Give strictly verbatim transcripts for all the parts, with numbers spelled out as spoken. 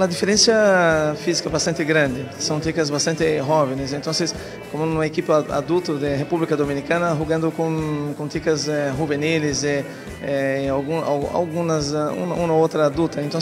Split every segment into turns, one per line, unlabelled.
uma diferença física bastante grande. São ticas bastante jovens. Então, como uma equipe adulta da República Dominicana, jogando com, com ticas eh, juveniles e eh, algum, algumas, uma, uma outra adulta. Então,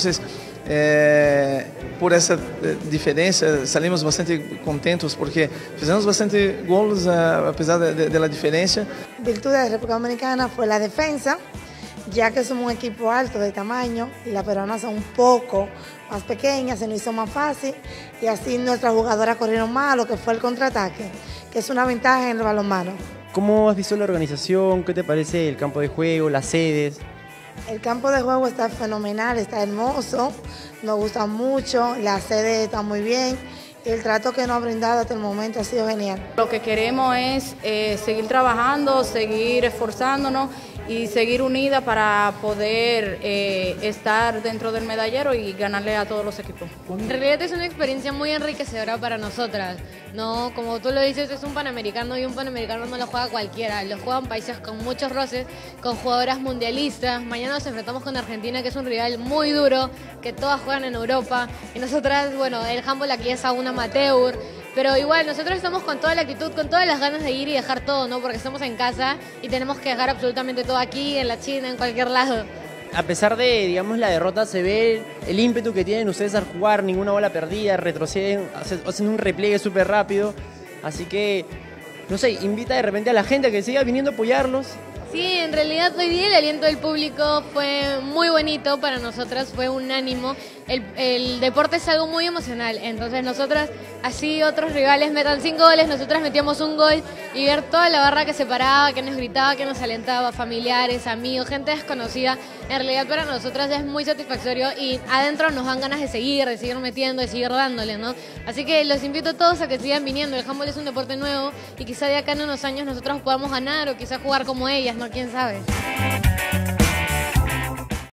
eh, por essa diferença, saímos bastante contentos porque fizemos bastante gols, apesar da diferença.
A virtud da República Dominicana foi a defesa, ya que somos un equipo alto de tamaño y las peruanas son un poco más pequeñas, se nos hizo más fácil y así nuestras jugadoras corrieron más, lo que fue el contraataque, que es una ventaja en el balonmano.
¿Cómo has visto la organización? ¿Qué te parece el campo de juego, las sedes?
El campo de juego está fenomenal, está hermoso, nos gusta mucho, la sede está muy bien. El trato que nos ha brindado hasta el momento ha sido genial.
Lo que queremos es eh, seguir trabajando, seguir esforzándonos y seguir unidas para poder eh, estar dentro del medallero y ganarle a todos los equipos.
En realidad es una experiencia muy enriquecedora para nosotras, ¿no? Como tú lo dices, es un panamericano y un panamericano no lo juega cualquiera, lo juegan países con muchos roces, con jugadoras mundialistas. Mañana nos enfrentamos con Argentina, que es un rival muy duro, que todas juegan en Europa, y nosotras, bueno, el handball aquí es aún amateur, pero igual nosotros estamos con toda la actitud, con todas las ganas de ir y dejar todo, ¿no? Porque estamos en casa y tenemos que dejar absolutamente todo aquí, en la China, en cualquier lado.
A pesar de, digamos, la derrota, se ve el ímpetu que tienen ustedes al jugar, ninguna bola perdida, retroceden, hacen un repliegue súper rápido. Así que, no sé, invita de repente a la gente a que siga viniendo a apoyarlos.
Sí, en realidad hoy día el aliento del público fue muy bonito para nosotras, fue un ánimo. El, el deporte es algo muy emocional, entonces nosotras, así otros rivales metan cinco goles, nosotras metíamos un gol y ver toda la barra que se paraba, que nos gritaba, que nos alentaba, familiares, amigos, gente desconocida, en realidad para nosotras es muy satisfactorio y adentro nos dan ganas de seguir, de seguir metiendo, de seguir dándole, ¿no? Así que los invito a todos a que sigan viniendo, el handball es un deporte nuevo y quizá de acá en unos años nosotros podamos ganar o quizá jugar como ellas, ¿no? ¿Quién sabe?